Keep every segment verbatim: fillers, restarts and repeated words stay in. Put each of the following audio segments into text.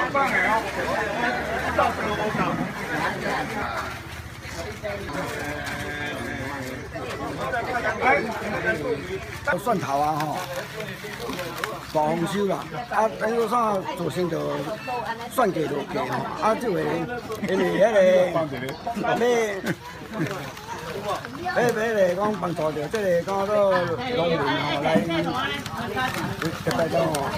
蒜头啊吼，大丰收啦，啊，等于啥做成就蒜价就低吼，啊，这个因为迄个买买买来讲帮助着这个讲做农民吼来特别讲吼，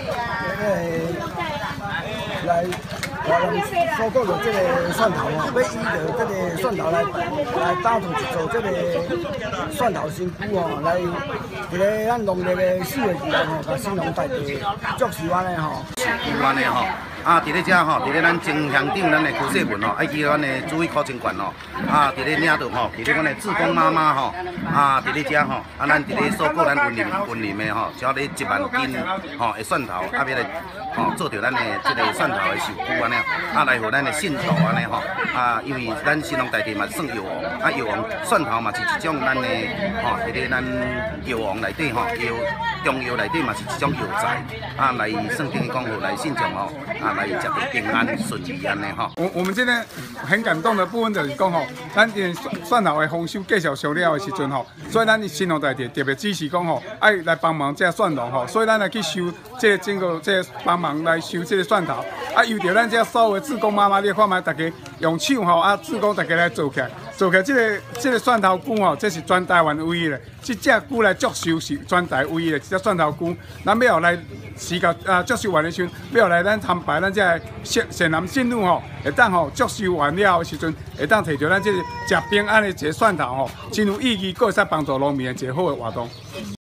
迄个来。 我们收购了这个蒜头哦，要依着这个蒜头来来打造一做这个蒜头新菇哦，来一个咱农历的四月二号吼，甲新农大地祝寿安尼吼。 有安尼吼，啊，伫咧遮吼，伫咧咱正乡顶咱的区势文吼，以及咱的主义考证馆吼，啊，伫咧领导吼，伫咧阮的志工妈妈吼，啊，伫咧遮吼，啊，咱伫咧收购咱云林云林的吼，只咧一万斤吼的蒜头，啊，要来吼做着咱的这个蒜头的寿菇安尼。 啊，来互咱的信徒安尼吼，啊，因为咱新农大地嘛算药王，啊，药王蒜头嘛是一种咱的吼，伫咧咱药王内底吼，药中药内底嘛是一种药材，啊，来算等于讲互来信众吼，啊，来食得平安顺利安尼吼。 我我们今天很感动的部分就是讲吼，咱因蒜头的丰收继续收了的时阵吼，所以咱新农大地特别支持讲吼，爱来帮忙这蒜头吼，所以咱来去收这整个这帮忙来收这个蒜头，啊，由着咱这所有的志工妈妈，你看卖大家用手吼，啊，志工大家来做起来，做起来这个这个蒜头菇吼，这是全台湾唯一的，这只菇来祝寿是全台唯一的，这只蒜头菇，咱要来时间啊祝寿完的时阵，要来咱参拜咱这善善男信女吼，会当吼祝寿完了的时阵，会当摕着咱这个食平安的一个蒜头吼，真有意义，佫会使帮助农民的一个好的活动。